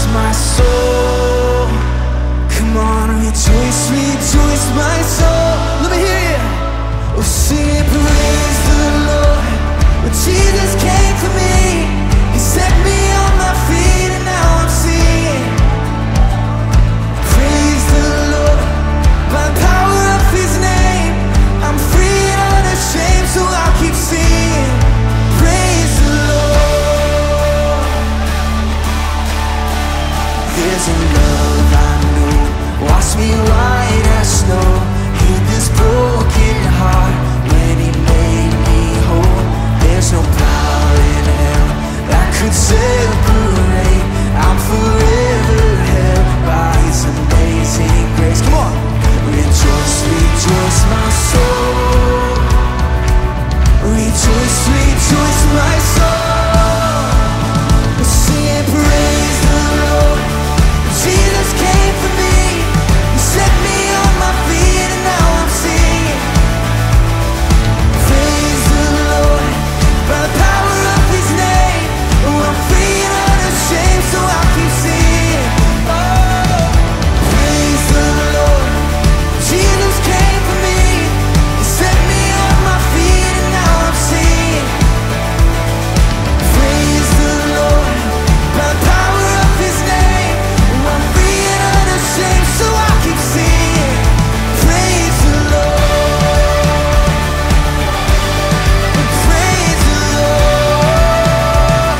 my soul. Come on, rejoice, rejoice, my soul. Let me hear you. Oh, sing and praise the Lord. When Jesus came for me, He set me on my feet, and now I'm singing. Praise the Lord, by the power of His name. I'm free and unashamed, so I'll keep singing. Praise the Lord. There's a love I know, wash me white as snow. Healed this broken heart when He made me whole. There's no power in hell that could separate. I'm forever held by His amazing grace. Come on, rejoice, rejoice, my soul. Rejoice, rejoice, my soul. Sing and praise the Lord. Jesus came for me. He set me on my feet, and now I'm singing. Praise the Lord, by the power of His name. Oh, I'm free and unashamed, so I'll keep singing. Oh, praise the Lord. Jesus came for me. He set me on my feet, and now I'm singing. Praise the Lord, by the power of His name. Oh, I'm free and unashamed, so I'll keep singing. Praise the Lord. Praise the Lord.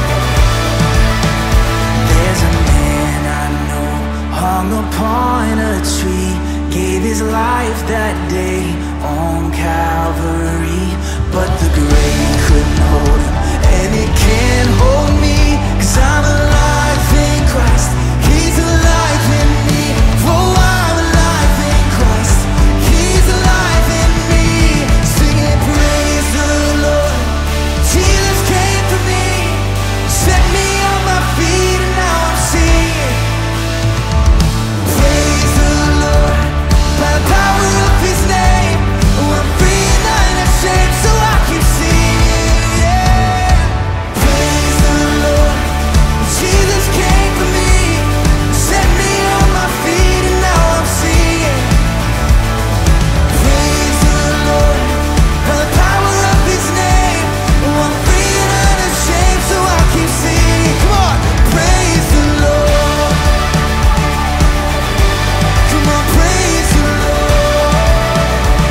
There's a man I know hung upon a tree, gave his life that day on Calvary. But the grave couldn't hold him, and it can't hold me, 'cause I'm alive in Christ. He's alive in me. Oh, I'm alive in Christ. He's alive in me. Sing and praise the Lord. Jesus came for me, set me on my feet, and now I'm singing. Praise the Lord, by the power of His name. Oh, I'm free and unashamed, so I keep singing. Yeah. Praise the Lord. Jesus came for me, set me on my feet, and now I'm singing. Praise the Lord, by the power of His name. Oh, I'm free and unashamed, so I keep singing. Come on, praise the Lord. Come on, praise the Lord.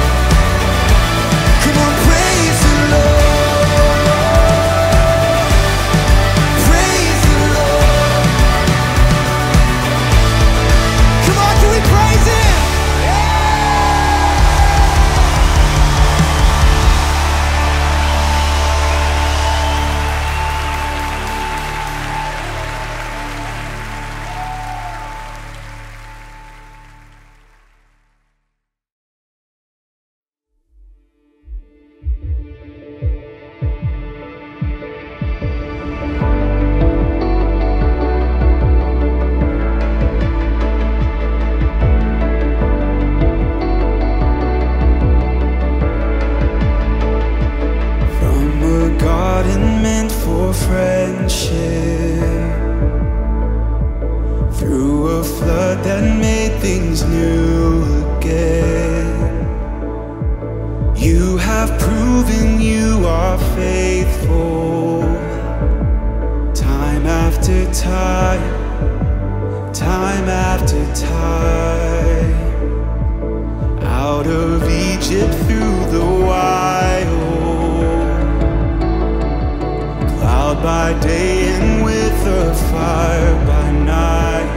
Come on, praise the Lord. Praise the Lord. Come on, can we praise Him? From a garden meant for friendship, through a flood that made things new again. You have proven you are faithful, time after time, time after time. Out of Egypt through the wild, cloud by day and with a fire by night.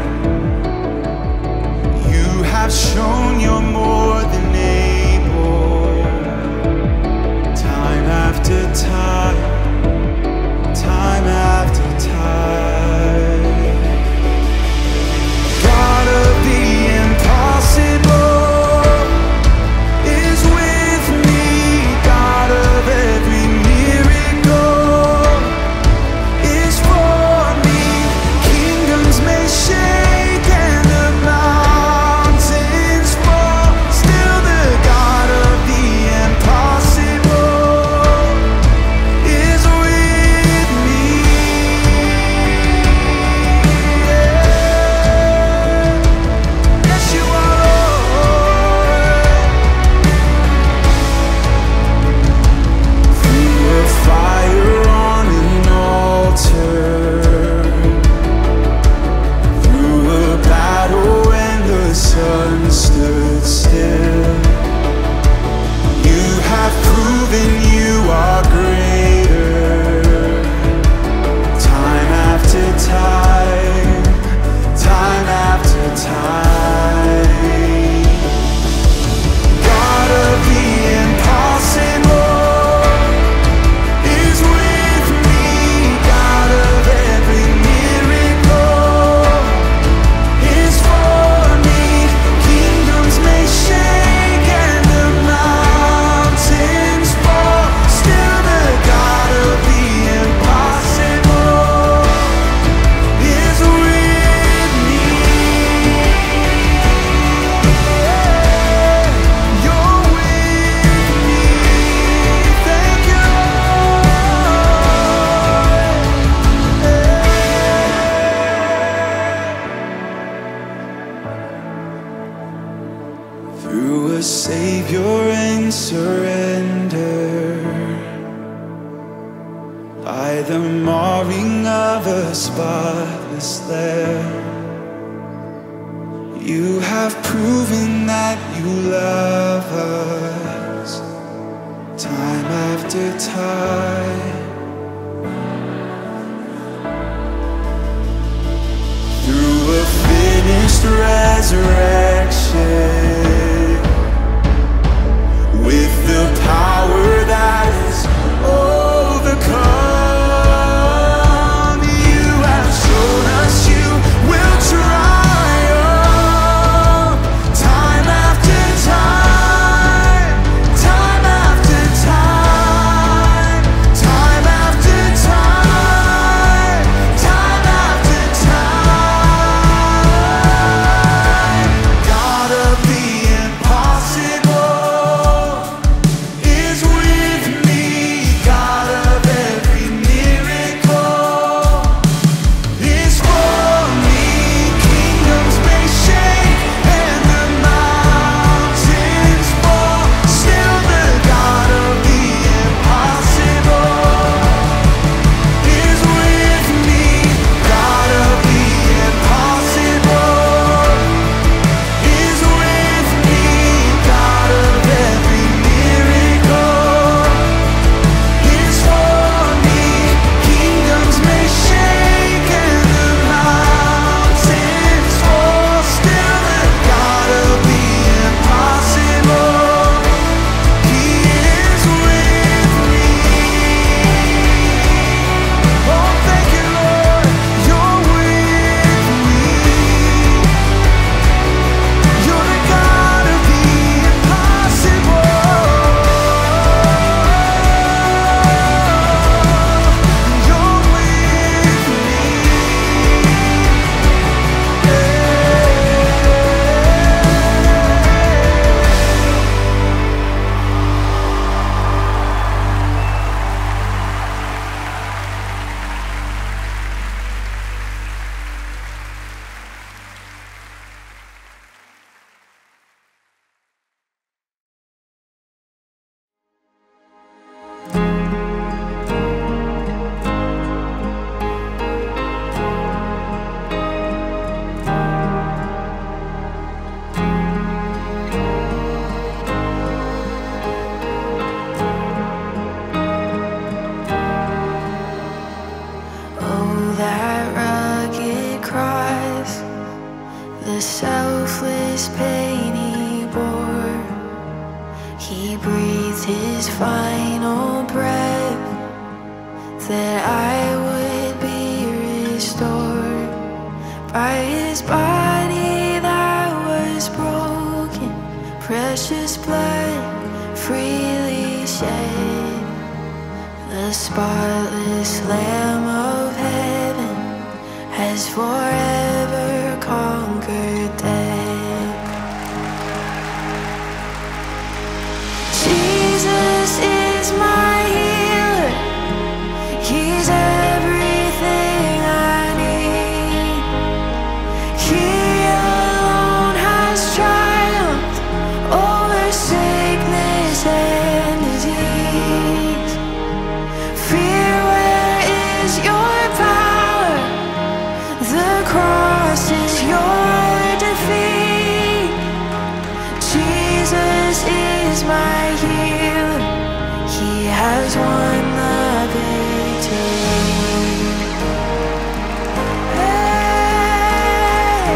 You have shown you're more than able, time after time, time after time. God of the impossible is with me. God of every miracle is for me. surrender. By the marring of a spotless Lamb, you have proven that you love us time after time. Through a finished resurrection, with the power that is overcome, you have shown us you will triumph time after time, time after time, time after time, time after time. God of the impossible is with me. God of every miracle is for me. Kingdoms may shake and the mountains fall, still the God of the impossible is with me. God of the impossible is with me. God of every miracle is for me. Kingdoms may shake and the mountains fall, still the God of the impossible, He is with me. Oh, thank you, Lord, you're with me. You're the God of the impossible. You're with me. Oh, that rugged cross, the selfless pain He bore. He breathed His final breath that I would be restored. By His body that was broken, precious blood freely shed, the spotless Lamb of heaven has forever conquered death. Jesus is my healer, He's everything I need. He alone has triumphed over sickness and disease. Fear, where is your power? The cross is your defeat. Jesus is my healer, He has won the victory. Hey.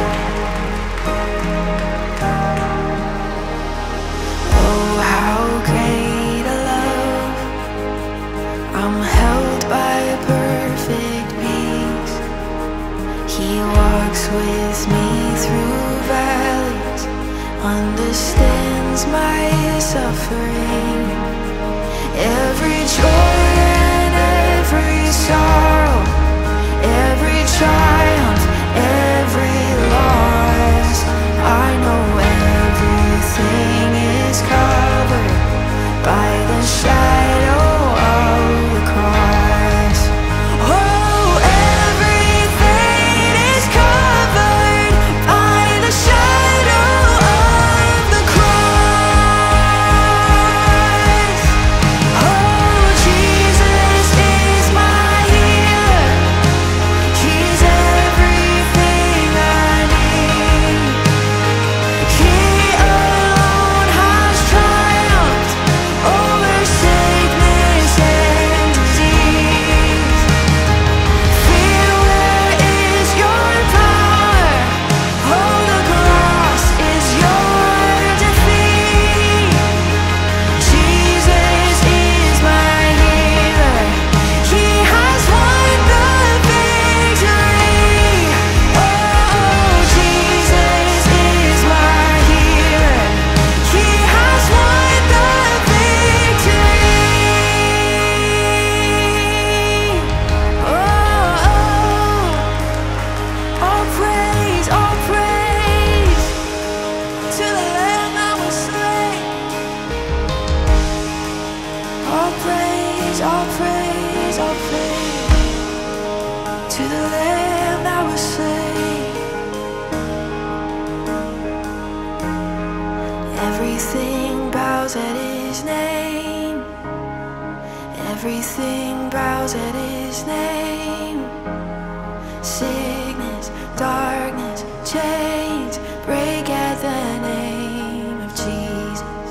Oh, how great a love, I'm held by a perfect peace. He walks with me through valleys, understands my suffering. Every joy and every sorrow, every triumph, every loss, I know everything is covered by the shadow of the cross. Oh, everything is covered by the shadow of the cross. Everything bows at his name. Sickness, darkness, chains break at the name of Jesus.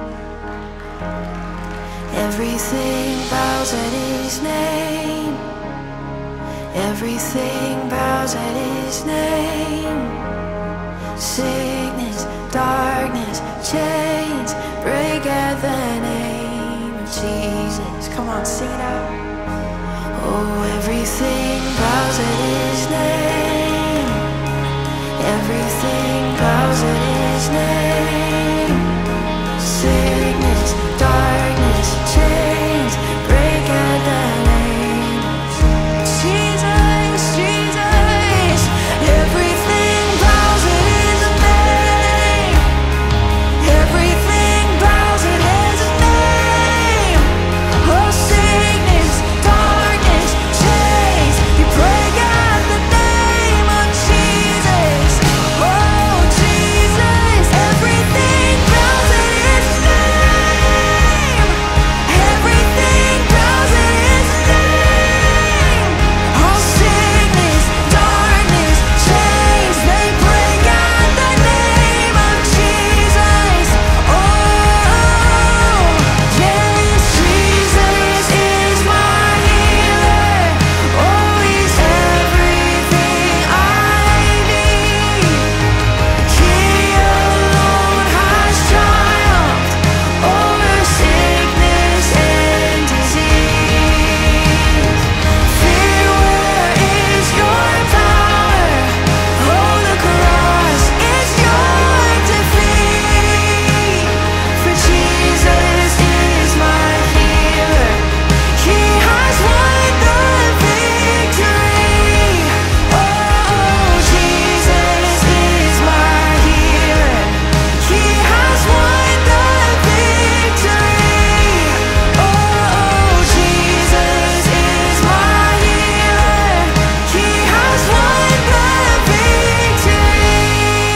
Everything bows at his name. Everything bows at his name. Sickness, darkness, chains break at the name of Jesus. Come on, sing it out. Oh, everything bows at his name. Everything bows at his name. Sickness, darkness, chains break at the name of Jesus, Jesus. Everything bows at his name. Everything bows at his name. Oh, sickness, darkness, chains, you break at the name of Jesus. Oh, Jesus. Everything bows at his name. Everything bows at his name. Oh, sickness, darkness, chains, they break at the name of Jesus. Oh, yes, Jesus is my healer. Oh, he's everything I need. He alone has triumphed over sickness and disease. Fear, where is your power? Oh, the cross is your defeat. For Jesus is my healer. He has won the victory. Oh, Jesus is my healer. He has won the victory. Oh, Jesus is my healer. He has won the victory.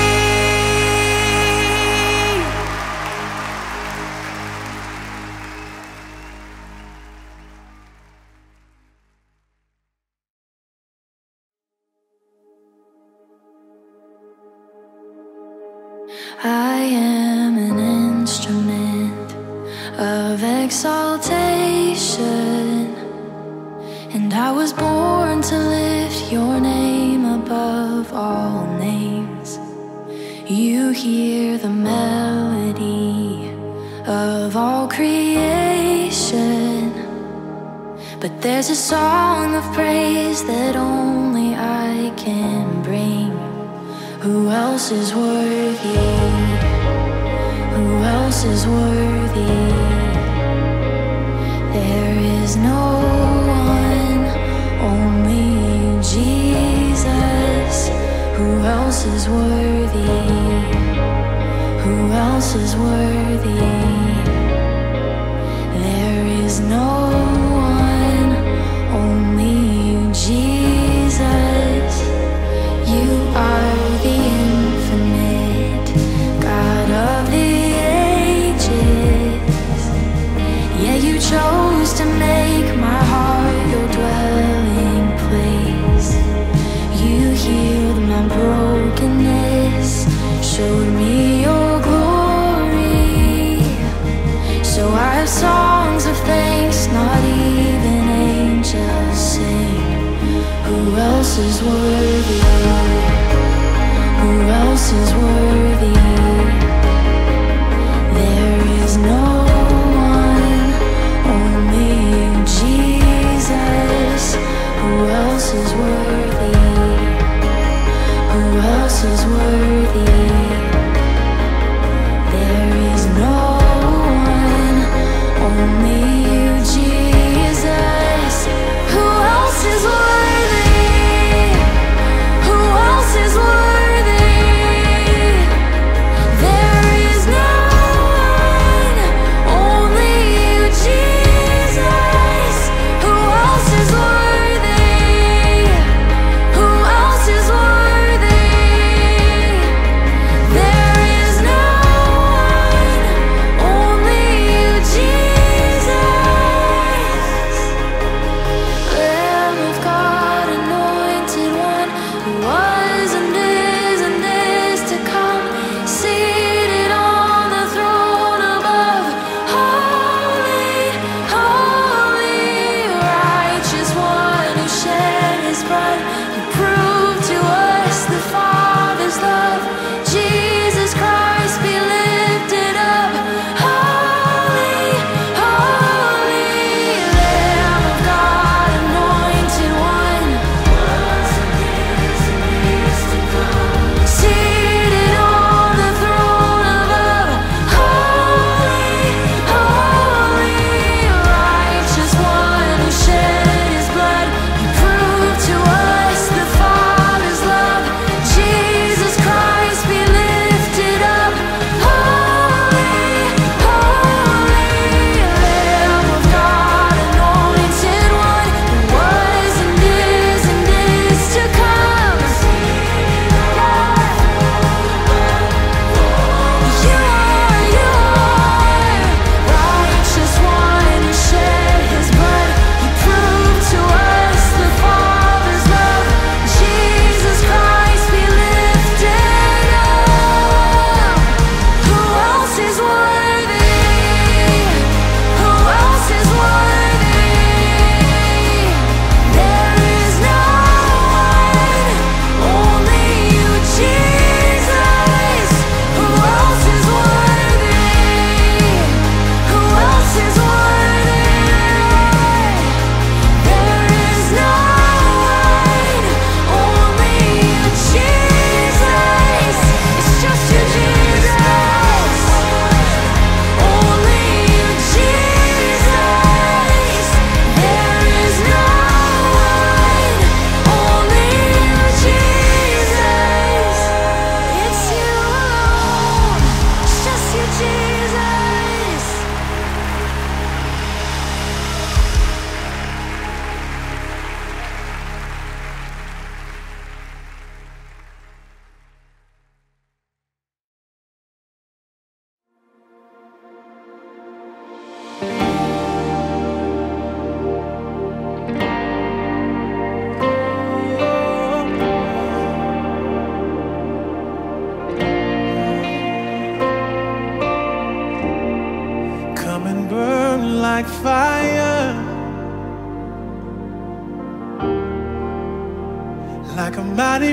I am an instrument of exaltation, and I was born to lift your name above all names. You hear the melody of all creation, but there's a song of praise that only I can bring. Who else is worthy? Who else is worthy? There is no one, only Jesus. Who else is worthy? Who else is worthy? There is no one, only Jesus. You are the infinite God of the ages. Yeah, you chose to make my heart your dwelling place. You healed my brokenness, showed me your glory. So I have songs of thanks, not even angels sing. Who else is worthy? Who else is worthy? There is no one, only Jesus. Who else is worthy? Who else is worthy? There is no one, only you, Jesus. Who else is worthy? Who else is worthy? There is no one, only you, Jesus. Who else is worthy? Who else is worthy?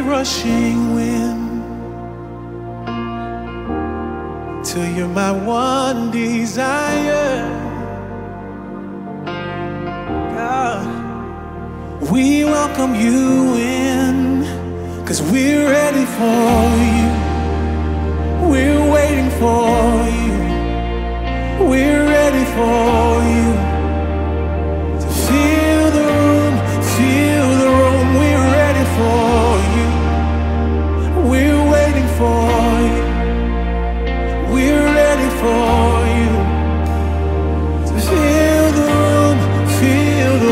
rushing wind, till you're my one desire. God, we welcome you in, 'cause we're ready for you. We're waiting for you. We're ready for you to feel the room, feel the room. We're ready for you. We're waiting for you. We're ready for you to feel the room, feel the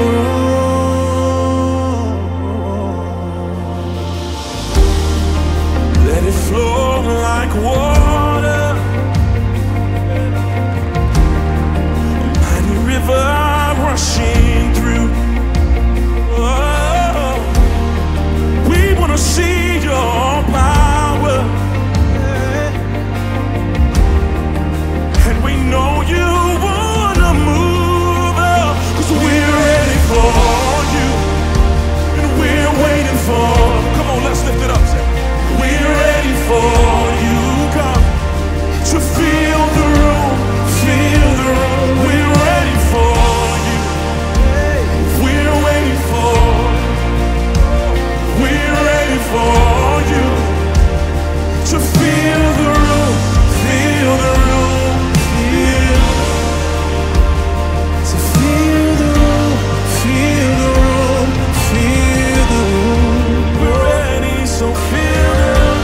room. Let it flow like water, a mighty river rushing through. Oh, we wanna see your power, and we know you wanna move, 'cause we're ready for you, and we're waiting for. Come on, let's lift it up. We're ready for you, God, to feel the room, feel the room. We're ready for you. We're waiting for. We're ready for you to feel the room, feel the room, feel. To feel the room, feel the room, feel the room. We're ready, so feel the room.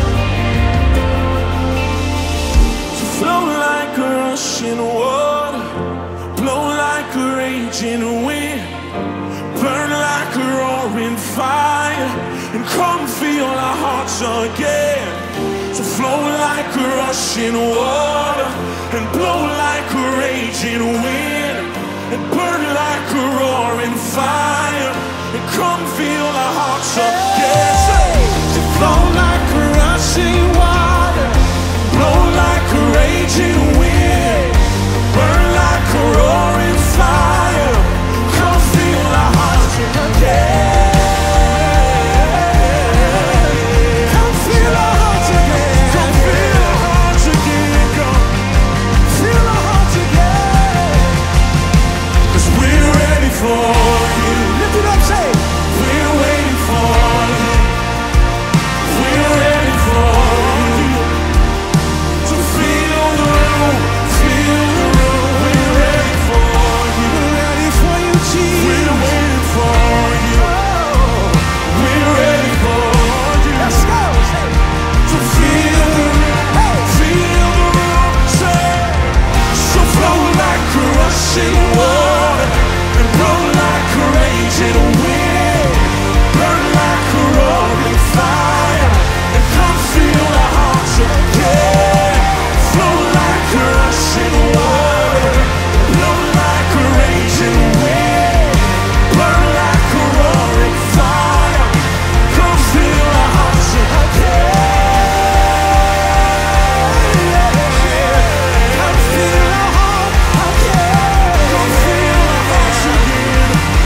To flow like a rushing water, blow like a raging wind, burn like a roaring fire, and come feel our hearts again. To flow like a rushing water, and blow like a raging wind, and burn like a roaring fire, and come feel our hearts again. To flow like a rushing water, blow like a raging wind, burn like a roaring fire, come feel our hearts again. Come feel our hearts again. Come feel our hearts again. Come feel our hearts again. 'Cause we're ready for you. Lift it up, say. We're waiting for you. We're ready for you to feel the room, feel the room. We're ready for you. We're ready for you, Jesus. We're waiting for you. We're ready for you. Let's go. To feel the room, feel the room. Say, so flow like a rushing water, and blow like a raging wind, burn like a roaring fire, and come feel our hearts again. Flow like a rushing water, blow like a raging wind, burn like a roaring fire, come feel our hearts again. Come feel our hearts again. Come feel our hearts again.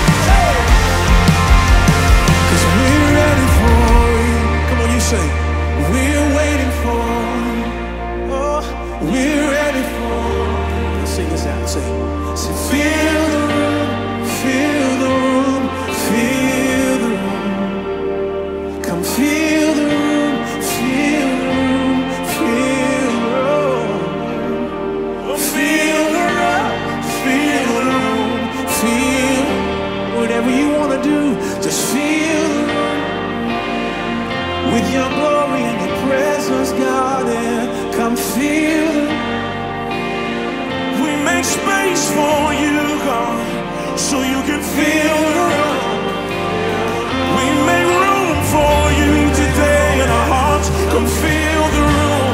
'Cause we're ready for you. Come on, you say, we're waiting for you. Oh, we're ready for you. Let's sing this out. Say, feel the room, feel the room, feel the room. Come feel the room, feel the room, feel the room. Feel the room, feel the room, feel. Whatever you want to do, just feel the room. With your glory and your presence, God, and come feel the room. We make space for you, God, so you can feel the room. We make room for you today in our hearts. Come feel the room.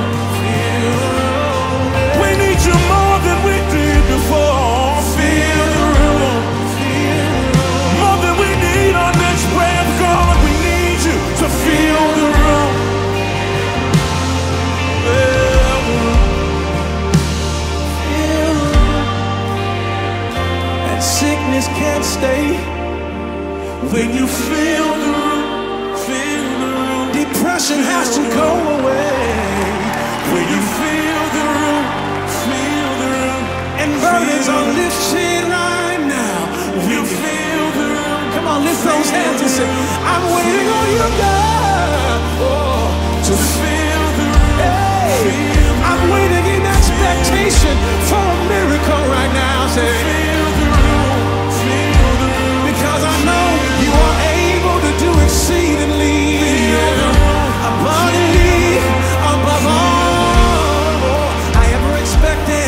We need you more than we did before. Feel the room. More than we need our next breath, God. We need you to feel the room. Feel the room. Feel the room. And sickness can't stay. has to go away. When you feel the room, and burdens are lifted right now. You feel the room. Come on, lift those hands and say, I'm waiting on you, God, to feel the room. Hey, I'm waiting in expectation for a miracle right now. Say, feel the room, because I know you are able to do exceedingly abundantly above all I ever expected.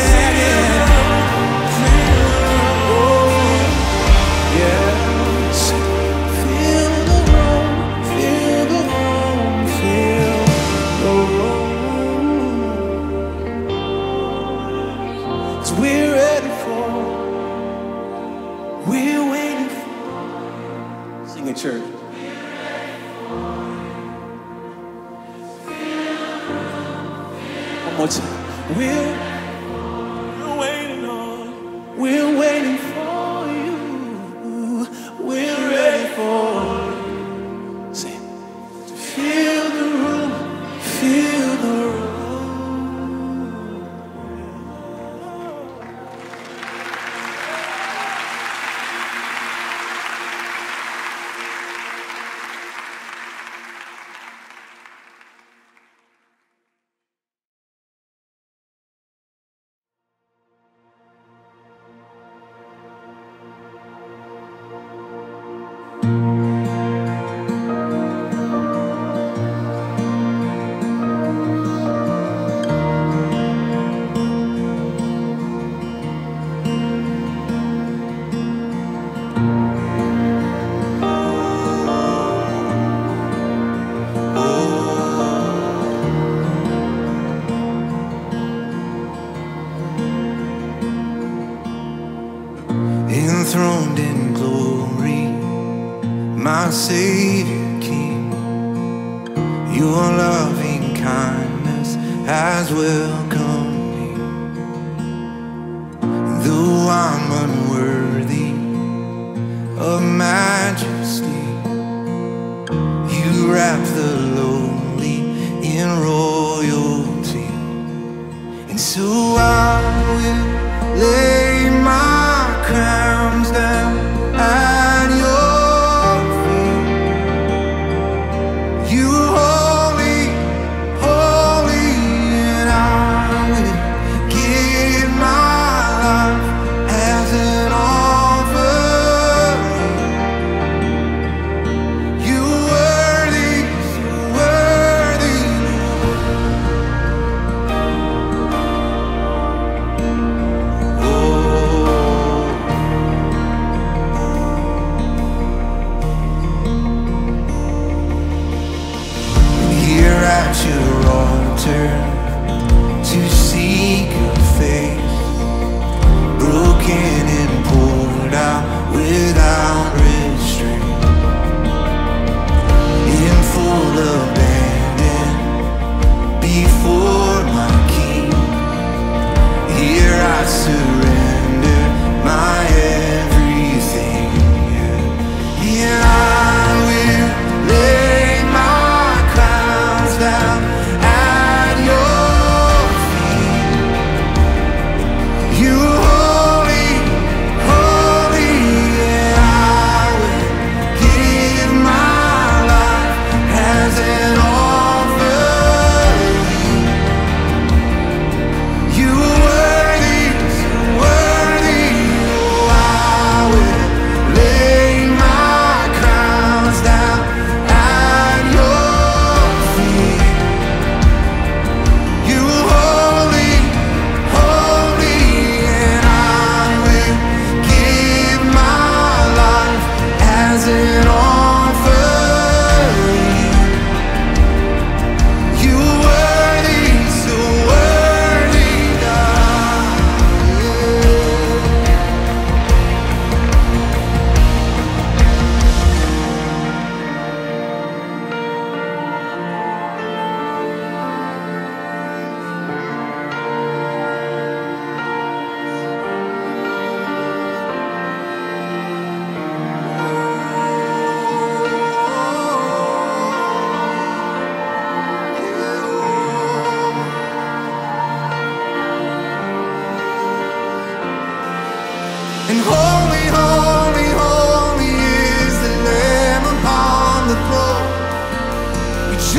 Church. One more time. We're waiting on. We're waiting for you. We're ready for you. Say, to feel the room, feel the room. Enthroned in glory, my Savior King, your loving kindness has welcomed me. Though I'm unworthy of majesty, you wrap the lowly in royalty. And so I will lay my crowns down at your feet. You holy, holy, and I will give my life as an offering. You worthy, so worthy, at your altar to seek your face, broken and poured out without restraint, in full abandon before my King. Here I surrender my everything, and I will lay down at your feet. You holy,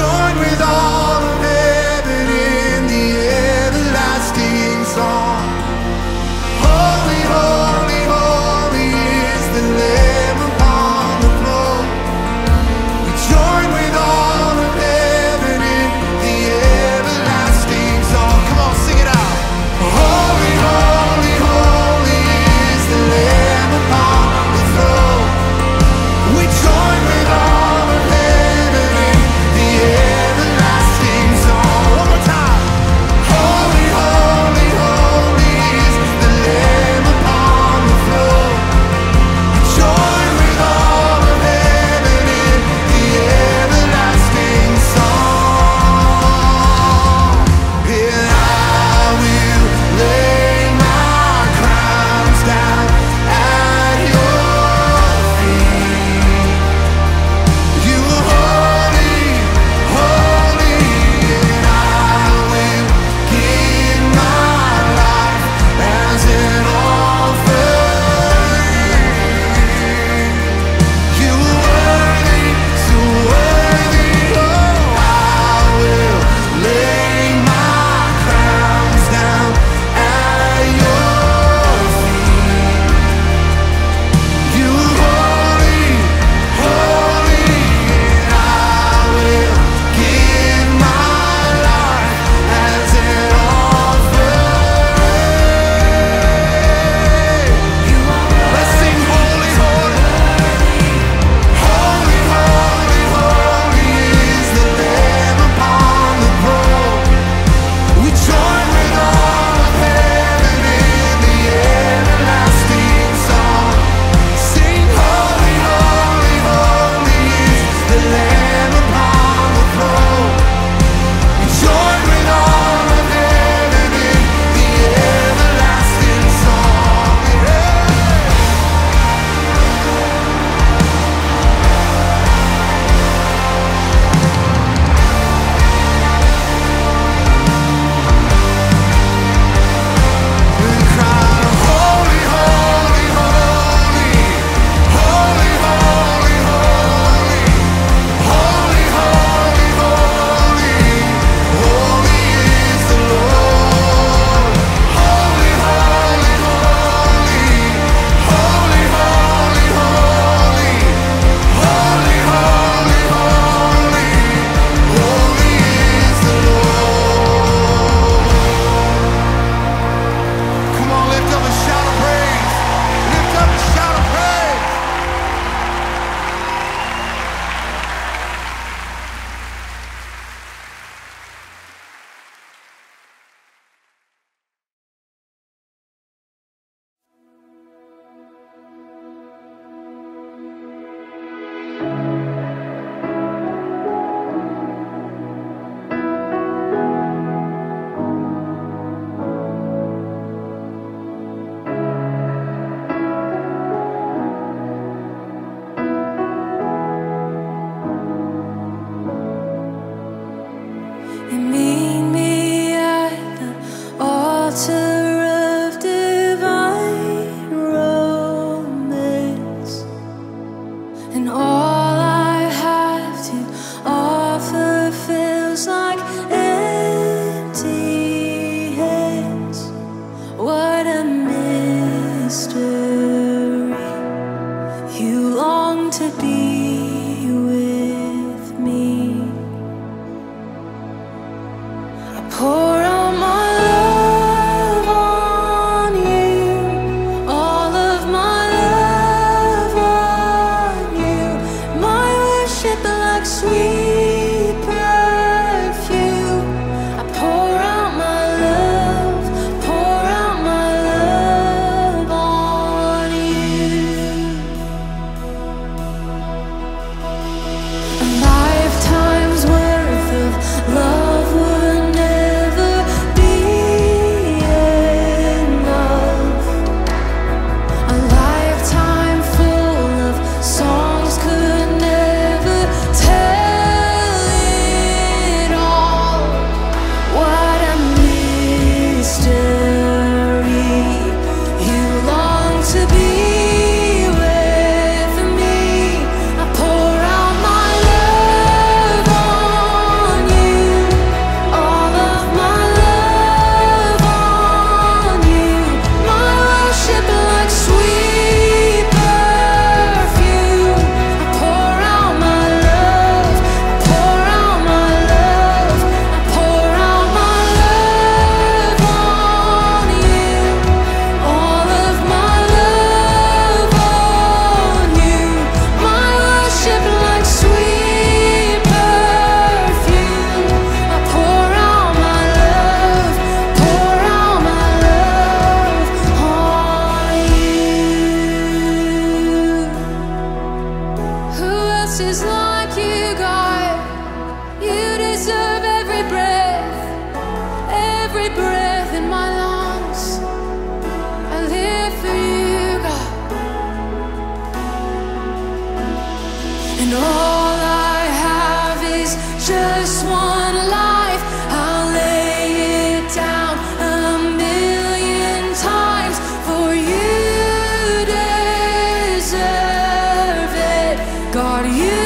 join with all of heaven in the everlasting song. Holy, holy, holy is the Lamb upon the throne. We join with all of heaven in the everlasting song. Come on, sing it out. Holy, holy, holy is the Lamb upon the throne. We join with all of heaven in the everlasting song. One more time. Holy, holy, holy is the Lamb upon the throne. We join with all of heaven in the everlasting song. And I will lay my crowns down at your feet. You are holy, holy, and I will give my life as an offering. You are worthy, so worthy. Oh, I will lay my crowns down at your feet. You are holy, holy, and I will give my life as an offering. Let's sing holy, holy. Holy, holy, holy is the Lamb upon the throne. We join with all of heaven in the everlasting song. Sing holy, holy, holy is the Lamb upon the throne. We join with all of heaven in the everlasting song. We cry, holy, holy, holy, holy, holy, holy, holy, holy, holy, holy is the Lord. Holy, holy, holy, holy, holy, holy, holy, holy, holy, holy is the Lord. Come on, lift up a shout of praise. Lift up a shout of praise. You meet me at the altar of divine romance, and all I have to offer feels like empty hands. What a mystery. You long to be with me. I pour out my love on you, all of my love on you, my worship like sweet perfume. I pour out my love, pour out my love on you. A lifetime's worth of love would never one life, I'll lay it down 1,000,000 times, for you deserve it. God, you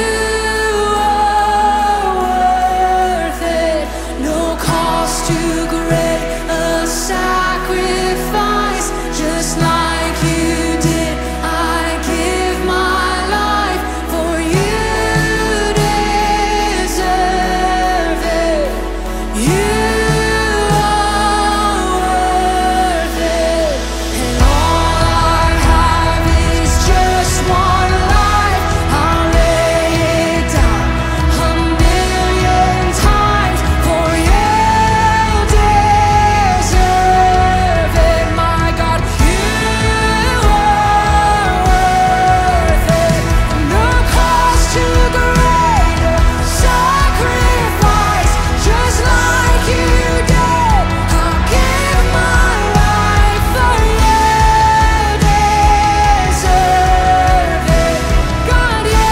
are worth it. No cost too great, a sacrifice, just like you did. I give my life, for you deserve it. You are worth it. And all I have is just one life. I'll lay it down 1,000,000 times, for you deserve it. My God, you are worth it. No cost too great, a sacrifice, just like you did. I'll give my life, for you deserve it. God, you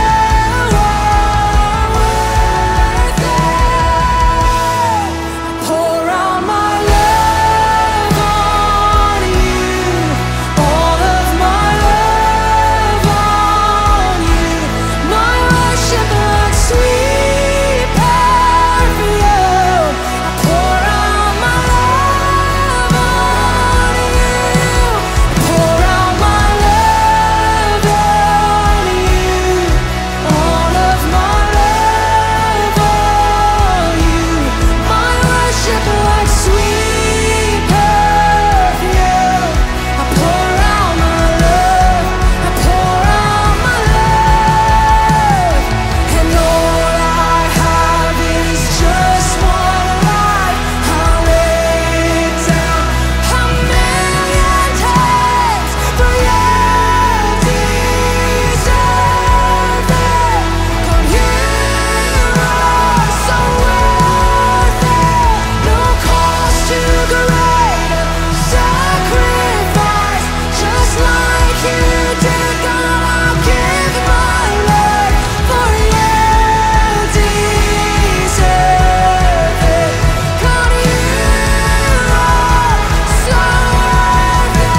are worth it. Pour out my love on you, all of my love on you, my worship like sweet perfume. I pour out my love on you, pour out my love on you, all of my love on you, my worship like sweet perfume. I pour out my love, I pour out my love, and all I have is just one life. I'll lay it down 1,000,000 times, for you deserve it. God, you are so worth it. No cost too great, a sacrifice, just like you did. God, I'll give my life, for you deserve it. God, you are so worth it.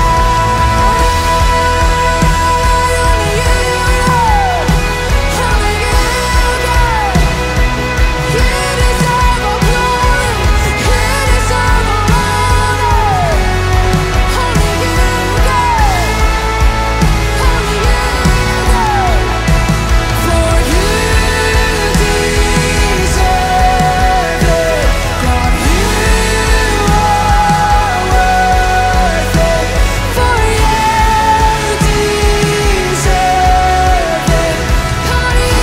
Only you, Lord. Only you, God. You deserve all glory. You deserve all honor. Only you, God. Only you, God. For you deserve it. God, you are worth it. For you deserve it. God, you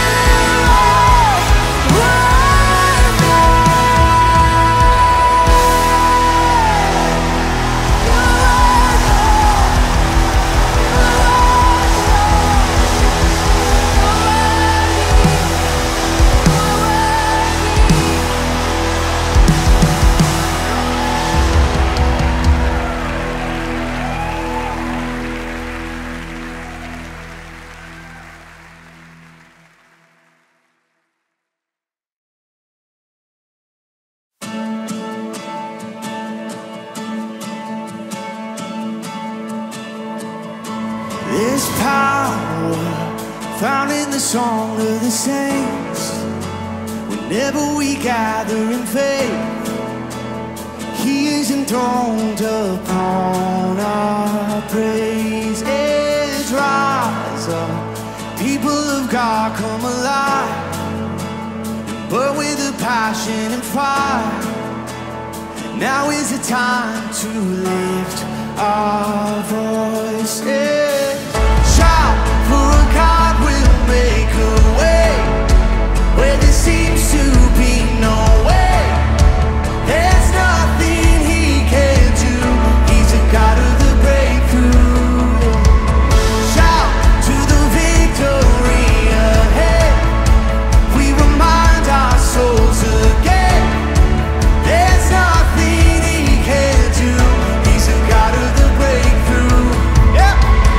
There's power found in the song of the saints. Whenever we gather in faith, He is enthroned upon our praises. Rise up, people of God, come alive, but with a passion and fire. Now is the time to lift our voices. Shout, for a God will make a way where there seems to be no way. There's nothing He can't do. He's a God of the breakthrough. Shout to the victory ahead. We remind our souls again. There's nothing He can't do. He's a God of the breakthrough. Yeah.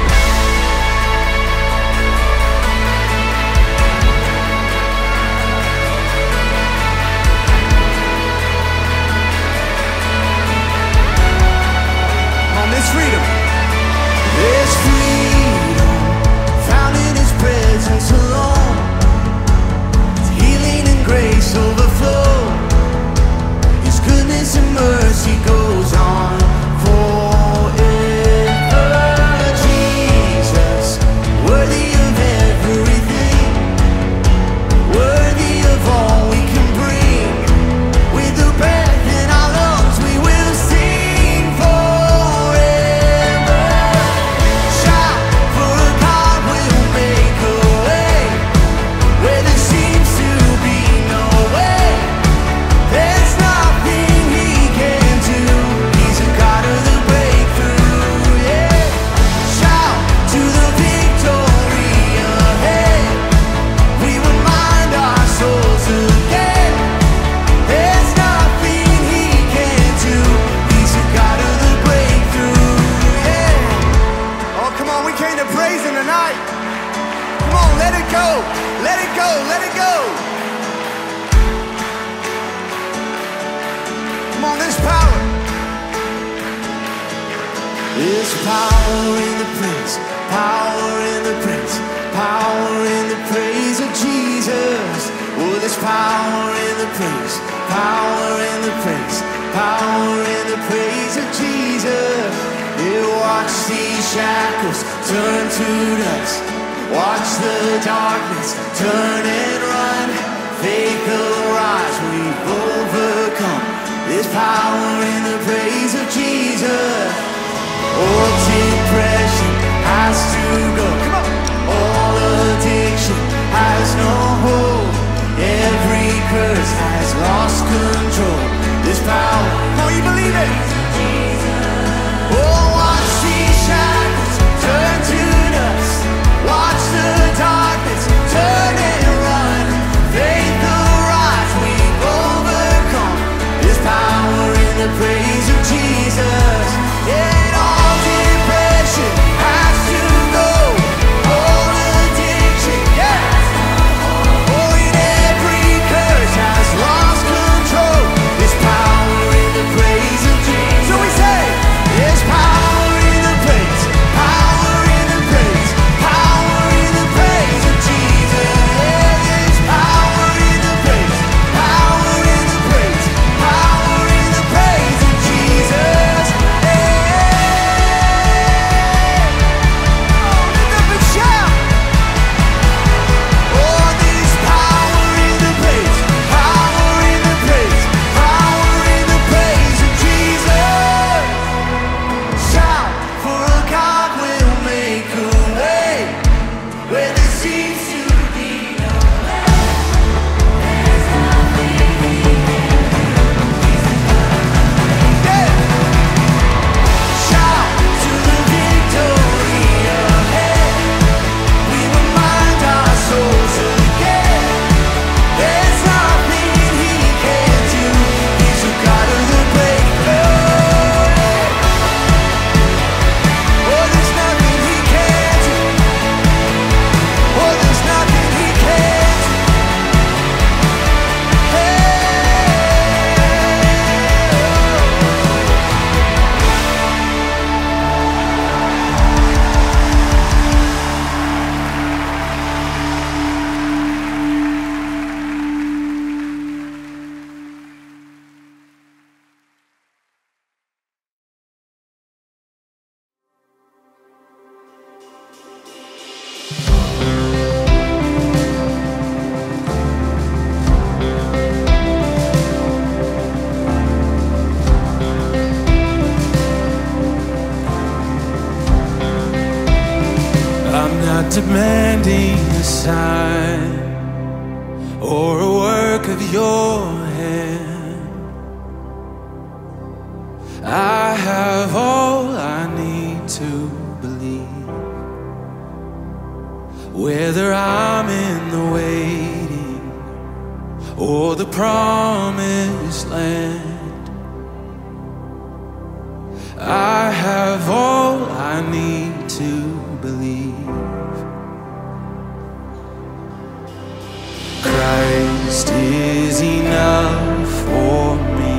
Come on, there's power. There's power in the praise, power in the praise, power in the praise of Jesus. Oh, there's power in the praise, power in the praise, power in the praise of Jesus. Yeah, watch these shackles turn to dust. Watch the darkness turn and run. Faith will rise, we've overcome. There's power in the praise of Jesus. All depression has to go. Come on. All addiction has no hope. Every curse has lost control. There's power. Oh, you believe it? Oh, watch these shackles turn to dust. Watch the darkness turn and run. Faith will rise, we've overcome. There's power in the praise of Jesus. Yeah. Demanding a sign or a work of your hand. I have all I need to believe, whether I'm in the waiting or the promised land. I have all I need to believe. Christ is enough for me.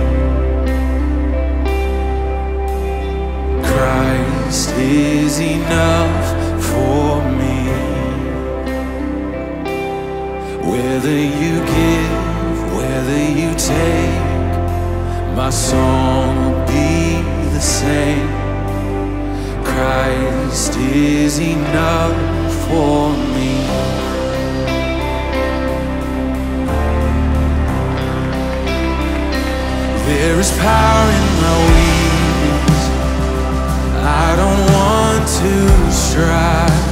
Christ is enough for me. Whether you give, whether you take, my song will be the same. Christ is enough for me. There is power in my weakness. I don't want to strive.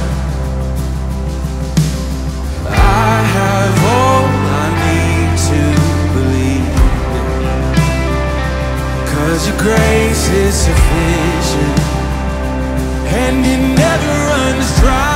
I have all I need to believe, 'cause your grace is sufficient and it never runs dry.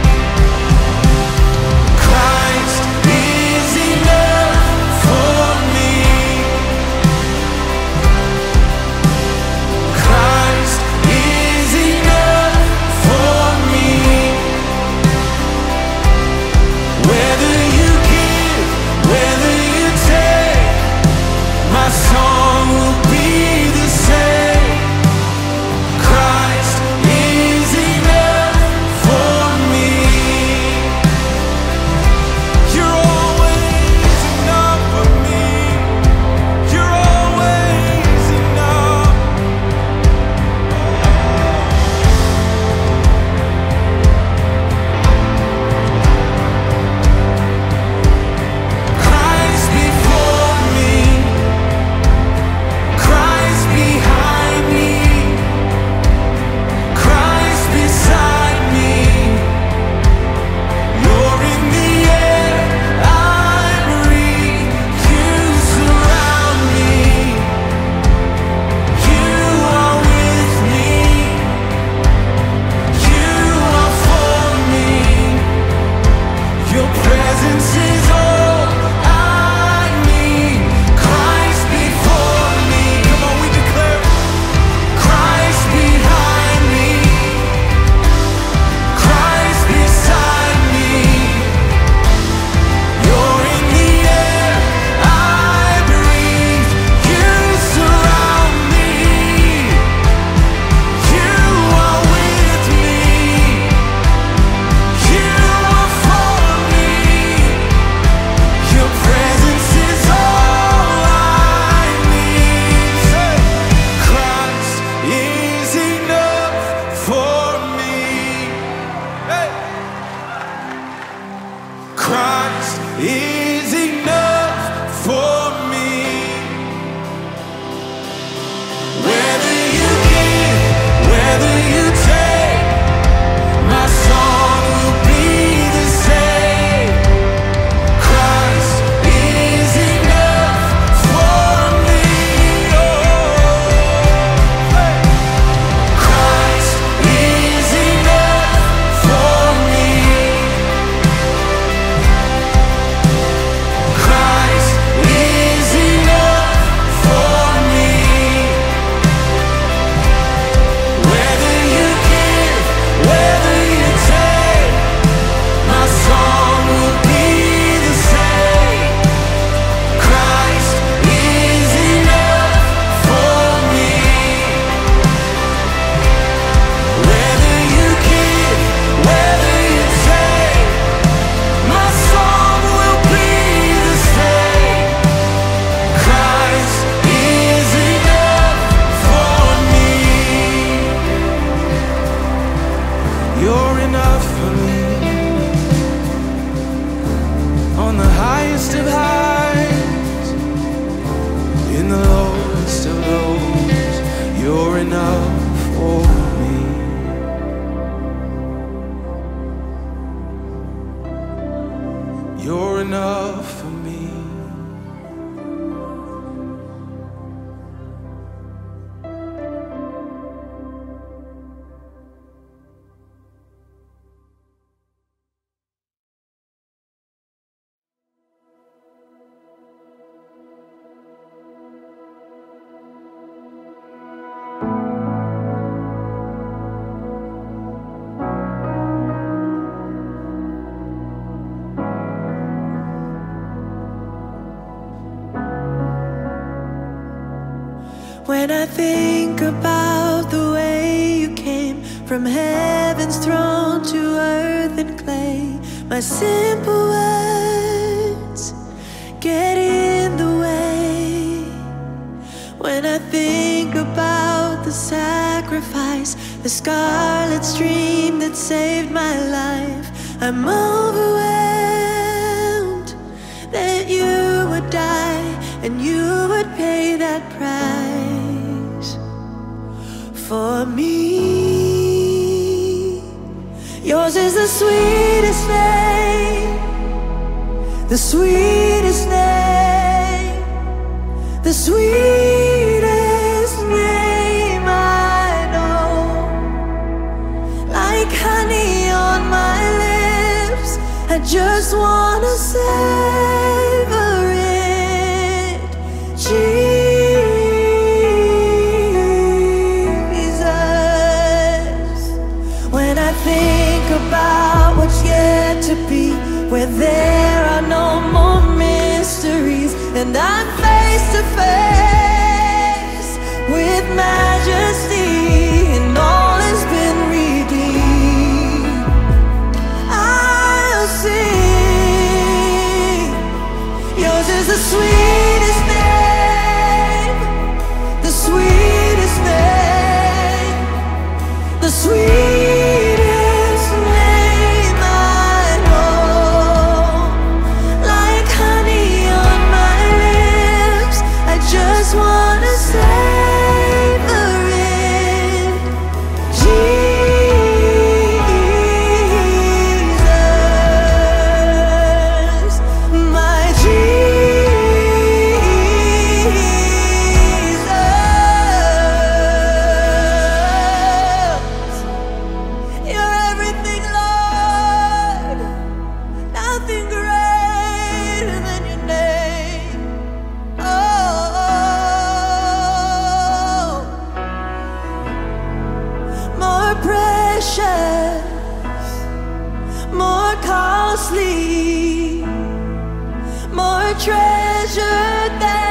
For me. When I think about the way you came from heaven's throne to earth and clay, my simple words get in the way. When I think about the sacrifice, the scarlet stream that saved my life, I'm overwhelmed that you would die and you would pay that price for me. Yours is the sweetest name, the sweetest name, the sweetest name I know. Like honey on my lips, I just wanna savor it, Jesus. When I think about what's yet to be, where there are no more mysteries, and I'm face to face with majesty, and all has been redeemed, I'll sing. Yours is the sweetest name, the sweetest name, the sweetest name I know. Like honey on my lips, I just wanna savor it, Jesus, my Jesus. You're everything, Lord, nothing greater than your name. Oh, more precious, more costly, more treasured than